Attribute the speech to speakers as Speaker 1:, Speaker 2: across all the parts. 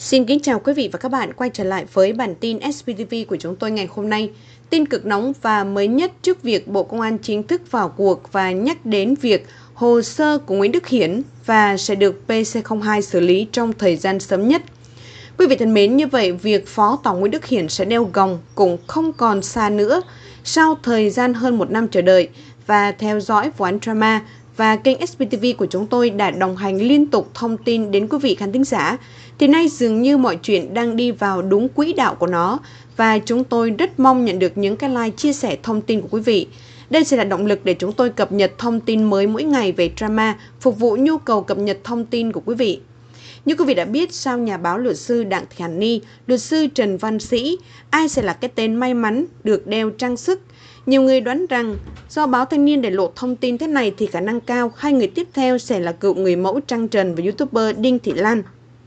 Speaker 1: Xin kính chào quý vị và các bạn quay trở lại với bản tin SPTV của chúng tôi ngày hôm nay. Tin cực nóng và mới nhất trước việc Bộ Công an chính thức vào cuộc và nhắc đến việc hồ sơ của Nguyễn Đức Hiển và sẽ được PC02 xử lý trong thời gian sớm nhất. Quý vị thân mến, như vậy việc Phó Tổng Nguyễn Đức Hiển sẽ đeo gòng cũng không còn xa nữa. Sau thời gian hơn 1 năm chờ đợi và theo dõi vụ án drama, và kênh SPTV của chúng tôi đã đồng hành liên tục thông tin đến quý vị khán thính giả, thì nay dường như mọi chuyện đang đi vào đúng quỹ đạo của nó và chúng tôi rất mong nhận được những cái like chia sẻ thông tin của quý vị. Đây sẽ là động lực để chúng tôi cập nhật thông tin mới mỗi ngày về drama, phục vụ nhu cầu cập nhật thông tin của quý vị. Như quý vị đã biết, sau nhà báo luật sư Đặng Thị Hàn Ni, luật sư Trần Văn Sĩ, ai sẽ là cái tên may mắn được đeo trang sức? Nhiều người đoán rằng do báo Thanh niên để lộ thông tin thế này thì khả năng cao hai người tiếp theo sẽ là cựu người mẫu Trăng Trần và YouTuber Đinh Thị Lan.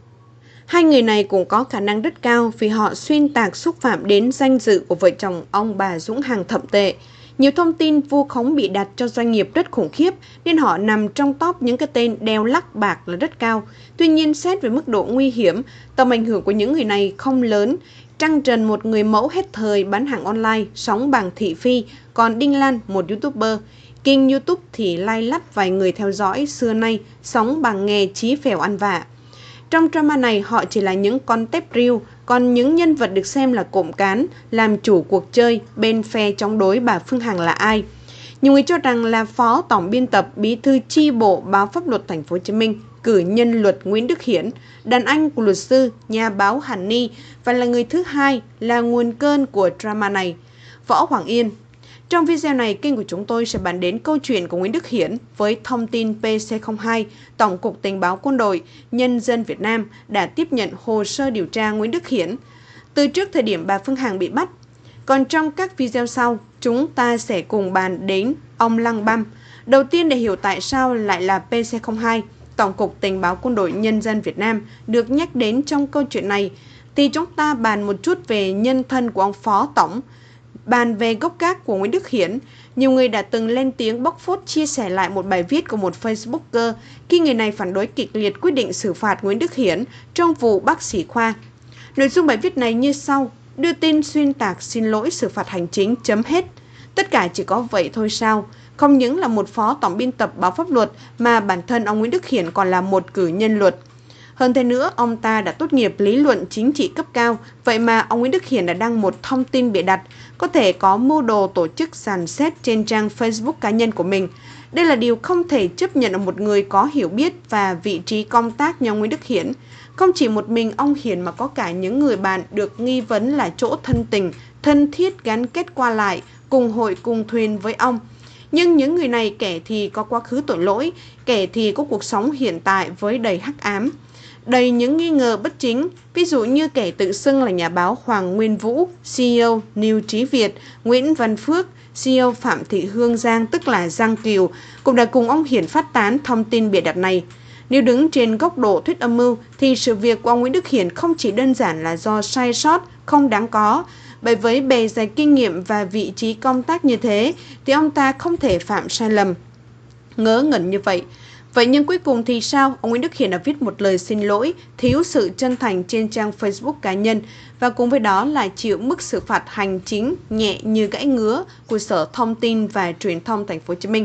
Speaker 1: Hai người này cũng có khả năng rất cao vì họ xuyên tạc xúc phạm đến danh dự của vợ chồng ông bà Dũng Hằng thậm tệ. Nhiều thông tin vu khống bị đặt cho doanh nghiệp rất khủng khiếp nên họ nằm trong top những cái tên đeo lắc bạc là rất cao. Tuy nhiên, xét về mức độ nguy hiểm, tầm ảnh hưởng của những người này không lớn. Trăng Trần, một người mẫu hết thời bán hàng online, sống bằng thị phi, còn Đinh Lan, một YouTuber. Kênh YouTube thì lay lắt vài người theo dõi, xưa nay sống bằng nghề chí phèo ăn vạ. Trong drama này, họ chỉ là những con tép riêu, còn những nhân vật được xem là cộng cán, làm chủ cuộc chơi, bên phe chống đối bà Phương Hằng là ai? Nhiều người cho rằng là Phó Tổng biên tập, Bí thư chi bộ báo Pháp luật Thành phố Hồ Chí Minh, cử nhân luật Nguyễn Đức Hiển, đàn anh của luật sư, nhà báo Hàn Ni và là người thứ hai là nguồn cơn của drama này, Võ Hoàng Yên. Trong video này, kênh của chúng tôi sẽ bàn đến câu chuyện của Nguyễn Đức Hiển với thông tin PC02, Tổng cục Tình báo Quân đội, Nhân dân Việt Nam đã tiếp nhận hồ sơ điều tra Nguyễn Đức Hiển từ trước thời điểm bà Phương Hằng bị bắt. Còn trong các video sau, chúng ta sẽ cùng bàn đến ông Lăng Băm. Đầu tiên, để hiểu tại sao lại là PC02, Tổng cục Tình báo Quân đội Nhân dân Việt Nam được nhắc đến trong câu chuyện này, thì chúng ta bàn một chút về nhân thân của ông Phó Tổng. Bàn về gốc gác của Nguyễn Đức Hiển, nhiều người đã từng lên tiếng bóc phốt chia sẻ lại một bài viết của một Facebooker khi người này phản đối kịch liệt quyết định xử phạt Nguyễn Đức Hiển trong vụ bác sĩ Khoa. Nội dung bài viết này như sau: đưa tin xuyên tạc xin lỗi xử phạt hành chính chấm hết. Tất cả chỉ có vậy thôi sao? Không những là một phó tổng biên tập báo Pháp luật mà bản thân ông Nguyễn Đức Hiển còn là một cử nhân luật. Hơn thế nữa, ông ta đã tốt nghiệp lý luận chính trị cấp cao, vậy mà ông Nguyễn Đức Hiển đã đăng một thông tin bịa đặt, có thể có mưu đồ tổ chức dàn xếp trên trang Facebook cá nhân của mình. Đây là điều không thể chấp nhận ở một người có hiểu biết và vị trí công tác như ông Nguyễn Đức Hiển. Không chỉ một mình ông Hiển mà có cả những người bạn được nghi vấn là chỗ thân tình, thân thiết gắn kết qua lại, cùng hội cùng thuyền với ông. Nhưng những người này kẻ thì có quá khứ tội lỗi, kẻ thì có cuộc sống hiện tại với đầy hắc ám, đầy những nghi ngờ bất chính. Ví dụ như kẻ tự xưng là nhà báo Hoàng Nguyên Vũ, CEO New Trí Việt, Nguyễn Văn Phước, CEO Phạm Thị Hương Giang tức là Giang Kiều, cũng đã cùng ông Hiển phát tán thông tin bịa đặt này. Nếu đứng trên góc độ thuyết âm mưu thì sự việc của ông Nguyễn Đức Hiển không chỉ đơn giản là do sai sót không đáng có, bởi với bề dày kinh nghiệm và vị trí công tác như thế thì ông ta không thể phạm sai lầm ngớ ngẩn như vậy. Vậy nhưng cuối cùng thì sao? Ông Nguyễn Đức Hiển đã viết một lời xin lỗi thiếu sự chân thành trên trang Facebook cá nhân và cùng với đó là chịu mức xử phạt hành chính nhẹ như gãy ngứa của Sở Thông tin và Truyền thông Thành phố Hồ Chí Minh.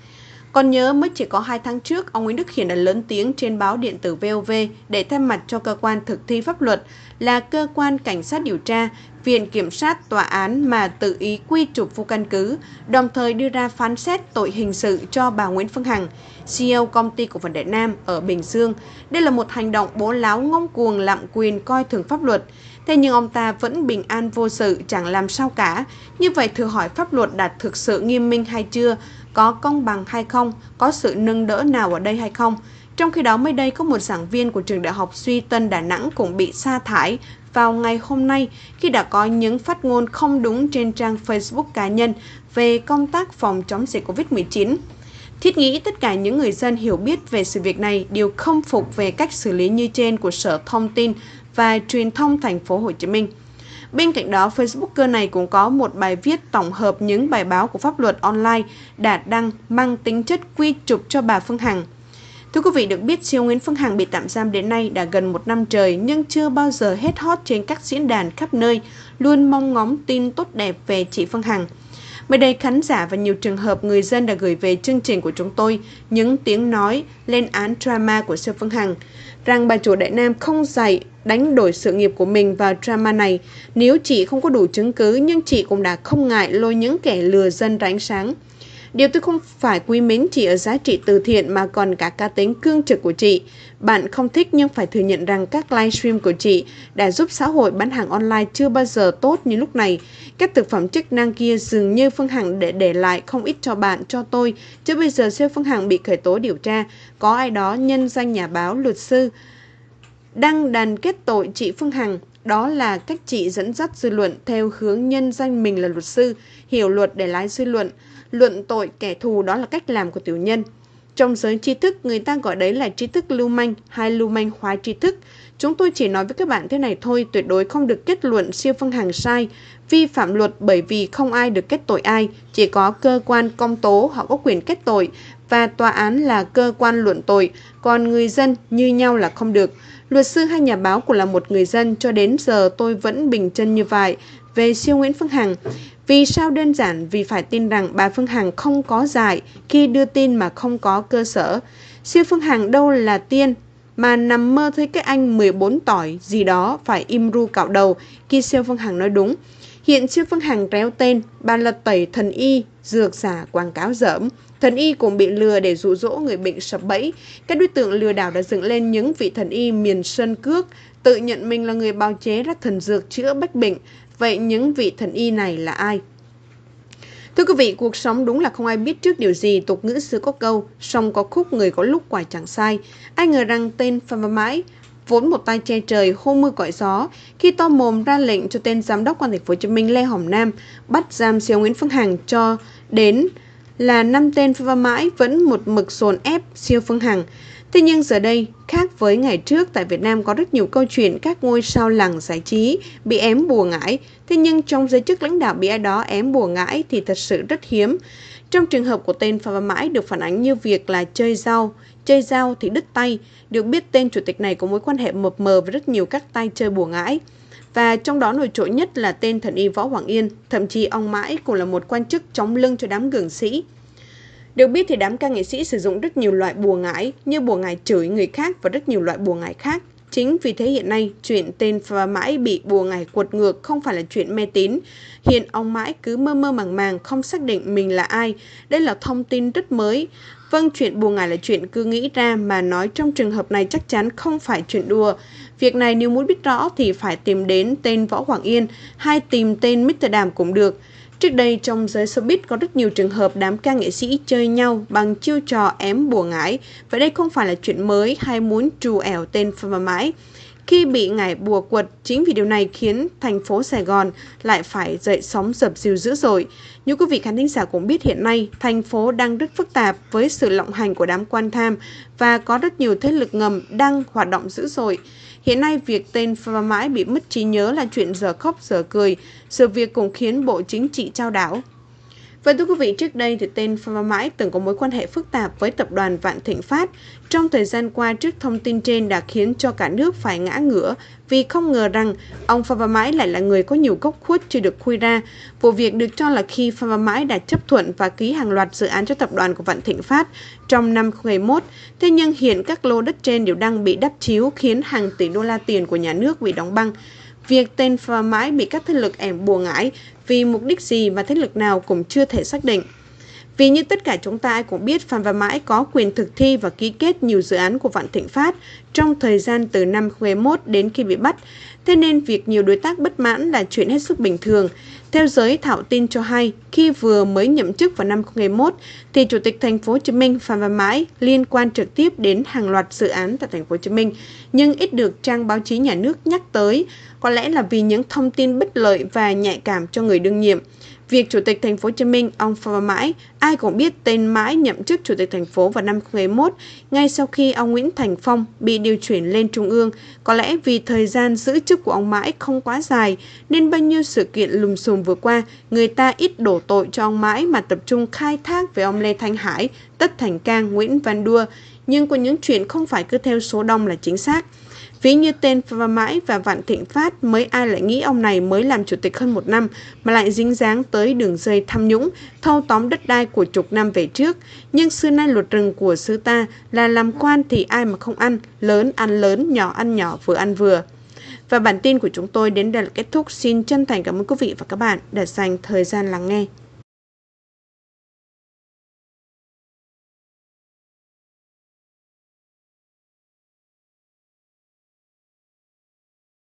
Speaker 1: Còn nhớ mới chỉ có 2 tháng trước, ông Nguyễn Đức Hiển đã lớn tiếng trên báo điện tử VOV để thay mặt cho cơ quan thực thi pháp luật là cơ quan cảnh sát điều tra, viện kiểm sát, tòa án mà tự ý quy chụp vô căn cứ, đồng thời đưa ra phán xét tội hình sự cho bà Nguyễn Phương Hằng, CEO công ty cổ phần Đại Nam ở Bình Dương. Đây là một hành động bố láo ngông cuồng lạm quyền coi thường pháp luật. Thế nhưng ông ta vẫn bình an vô sự, chẳng làm sao cả. Như vậy thử hỏi pháp luật đã thực sự nghiêm minh hay chưa? Có công bằng hay không? Có sự nâng đỡ nào ở đây hay không? Trong khi đó mới đây có một giảng viên của trường Đại học Duy Tân Đà Nẵng cũng bị sa thải vào ngày hôm nay khi đã có những phát ngôn không đúng trên trang Facebook cá nhân về công tác phòng chống dịch Covid-19. Thiết nghĩ tất cả những người dân hiểu biết về sự việc này đều không phục về cách xử lý như trên của Sở Thông tin và Truyền thông Thành phố Hồ Chí Minh. Bên cạnh đó, Facebooker này cũng có một bài viết tổng hợp những bài báo của pháp luật online đã đăng mang tính chất quy chụp cho bà Phương Hằng. Thưa quý vị, được biết siêu Nguyễn Phương Hằng bị tạm giam đến nay đã gần 1 năm trời nhưng chưa bao giờ hết hot trên các diễn đàn khắp nơi, luôn mong ngóng tin tốt đẹp về chị Phương Hằng. Mới đây, khán giả và nhiều trường hợp người dân đã gửi về chương trình của chúng tôi những tiếng nói lên án drama của siêu Phương Hằng, rằng bà chủ Đại Nam không dạy đánh đổi sự nghiệp của mình vào drama này. Nếu chị không có đủ chứng cứ nhưng chị cũng đã không ngại lôi những kẻ lừa dân ra ánh sáng. Điều tôi không phải quý mến chị ở giá trị từ thiện mà còn cả cá tính cương trực của chị. Bạn không thích nhưng phải thừa nhận rằng các livestream của chị đã giúp xã hội bán hàng online chưa bao giờ tốt như lúc này. Các thực phẩm chức năng kia dường như Phương Hằng để lại không ít cho bạn, cho tôi. Chứ bây giờ siêu Phương Hằng bị khởi tố điều tra, có ai đó nhân danh nhà báo, luật sư đăng đàn kết tội chị Phương Hằng. Đó là cách chị dẫn dắt dư luận theo hướng nhân danh mình là luật sư, hiểu luật để lái dư luận. Luận tội kẻ thù, đó là cách làm của tiểu nhân. Trong giới tri thức, người ta gọi đấy là tri thức lưu manh hay lưu manh hóa tri thức. Chúng tôi chỉ nói với các bạn thế này thôi, tuyệt đối không được kết luận siêu Phương Hằng sai, vi phạm luật, bởi vì không ai được kết tội ai. Chỉ có cơ quan công tố họ có quyền kết tội và tòa án là cơ quan luận tội, còn người dân như nhau là không được. Luật sư hay nhà báo cũng là một người dân, cho đến giờ tôi vẫn bình chân như vậy về siêu Nguyễn Phương Hằng. Vì sao? Đơn giản vì phải tin rằng bà Phương Hằng không có dại khi đưa tin mà không có cơ sở. Siêu Phương Hằng đâu là tiên mà nằm mơ thấy cái anh 14 tỏi gì đó phải im ru cạo đầu khi siêu Phương Hằng nói đúng. Hiện siêu Phương Hằng réo tên, bà là tẩy thần y, dược giả, quảng cáo dởm. Thần y cũng bị lừa để dụ dỗ người bệnh sập bẫy. Các đối tượng lừa đảo đã dựng lên những vị thần y miền Sơn Cước, tự nhận mình là người bào chế ra thần dược chữa bách bệnh. Vậy những vị thần y này là ai? Thưa quý vị, cuộc sống đúng là không ai biết trước điều gì. Tục ngữ xưa có câu, sông có khúc, người có lúc quả chẳng sai. Ai ngờ rằng tên Phan Văn Mãi, vốn một tay che trời, hô mưa gọi gió, khi to mồm ra lệnh cho tên giám đốc công an thành phố Hồ Chí Minh Lê Hồng Nam bắt giam siêu Nguyễn Phương Hằng cho đến là 5 tên Phan Văn Mãi vẫn một mực dồn ép siêu Phương Hằng. Thế nhưng giờ đây, khác với ngày trước, tại Việt Nam có rất nhiều câu chuyện các ngôi sao làng giải trí bị ém bùa ngải. Thế nhưng trong giới chức lãnh đạo bị ai đó ém bùa ngải thì thật sự rất hiếm. Trong trường hợp của tên Phan Văn Mãi được phản ánh như việc là chơi dao thì đứt tay. Được biết tên chủ tịch này có mối quan hệ mập mờ với rất nhiều các tay chơi bùa ngải. Và trong đó nổi trội nhất là tên thần y Võ Hoàng Yên, thậm chí ông Mãi cũng là một quan chức chống lưng cho đám cường sĩ. Được biết thì đám ca nghệ sĩ sử dụng rất nhiều loại bùa ngải như bùa ngải chửi người khác và rất nhiều loại bùa ngải khác. Chính vì thế hiện nay, chuyện tên Phan Mãi bị bùa ngải quật ngược không phải là chuyện mê tín. Hiện ông Mãi cứ mơ mơ màng màng không xác định mình là ai. Đây là thông tin rất mới. Vâng, chuyện bùa ngải là chuyện cứ nghĩ ra mà nói trong trường hợp này chắc chắn không phải chuyện đùa. Việc này nếu muốn biết rõ thì phải tìm đến tên Võ Hoàng Yên hay tìm tên Mr. Đàm cũng được. Trước đây trong giới showbiz có rất nhiều trường hợp đám ca nghệ sĩ chơi nhau bằng chiêu trò ém bùa ngải. Vậy đây không phải là chuyện mới hay muốn trù ẻo tên Phan Văn Mãi. Khi bị ngải bùa quật, chính vì điều này khiến thành phố Sài Gòn lại phải dậy sóng dập dìu dữ dội. Như quý vị khán thính giả cũng biết hiện nay, thành phố đang rất phức tạp với sự lộng hành của đám quan tham và có rất nhiều thế lực ngầm đang hoạt động dữ dội. Hiện nay, việc tên Phan Văn Mãi bị mất trí nhớ là chuyện dở khóc dở cười, sự việc cũng khiến Bộ Chính trị chao đảo. Vậy thưa quý vị, trước đây thì tên Phan Văn Mãi từng có mối quan hệ phức tạp với tập đoàn Vạn Thịnh Phát. Trong thời gian qua, trước thông tin trên đã khiến cho cả nước phải ngã ngửa vì không ngờ rằng ông Phan Văn Mãi lại là người có nhiều góc khuất chưa được khui ra. Vụ việc được cho là khi Phan Văn Mãi đã chấp thuận và ký hàng loạt dự án cho tập đoàn của Vạn Thịnh Phát trong năm 2021. Thế nhưng hiện các lô đất trên đều đang bị đắp chiếu khiến hàng tỷ đô la tiền của nhà nước bị đóng băng. Việc tên Phan Văn Mãi bị các thế lực ém bùa ngải vì mục đích gì mà thế lực nào cũng chưa thể xác định. Vì như tất cả chúng ta ai cũng biết, Phan Văn Mãi có quyền thực thi và ký kết nhiều dự án của Vạn Thịnh Phát trong thời gian từ năm 2021 đến khi bị bắt. Thế nên việc nhiều đối tác bất mãn là chuyện hết sức bình thường. Theo giới thạo tin cho hay, khi vừa mới nhậm chức vào năm 2021 thì Chủ tịch Thành phố Hồ Chí Minh Phan Văn Mãi liên quan trực tiếp đến hàng loạt dự án tại Thành phố Hồ Chí Minh, nhưng ít được trang báo chí nhà nước nhắc tới, có lẽ là vì những thông tin bất lợi và nhạy cảm cho người đương nhiệm. Việc Chủ tịch Thành phố Hồ Chí Minh, ông Phan Văn Mãi, ai cũng biết tên Mãi nhậm chức Chủ tịch thành phố vào năm 2021, ngay sau khi ông Nguyễn Thành Phong bị điều chuyển lên Trung ương. Có lẽ vì thời gian giữ chức của ông Mãi không quá dài, nên bao nhiêu sự kiện lùm xùm vừa qua, người ta ít đổ tội cho ông Mãi mà tập trung khai thác về ông Lê Thanh Hải, Tất Thành Cang, Nguyễn Văn Đua. Nhưng có những chuyện không phải cứ theo số đông là chính xác. Ví như tên Phan Văn Mãi và Vạn Thịnh Phát, mới ai lại nghĩ ông này mới làm chủ tịch hơn 1 năm mà lại dính dáng tới đường dây tham nhũng, thâu tóm đất đai của chục năm về trước. Nhưng xưa nay luật rừng của xứ ta là làm quan thì ai mà không ăn lớn, nhỏ ăn nhỏ, vừa ăn vừa. Và bản tin của chúng tôi đến đây là kết thúc. Xin chân thành cảm ơn quý vị và các bạn đã dành thời gian lắng nghe.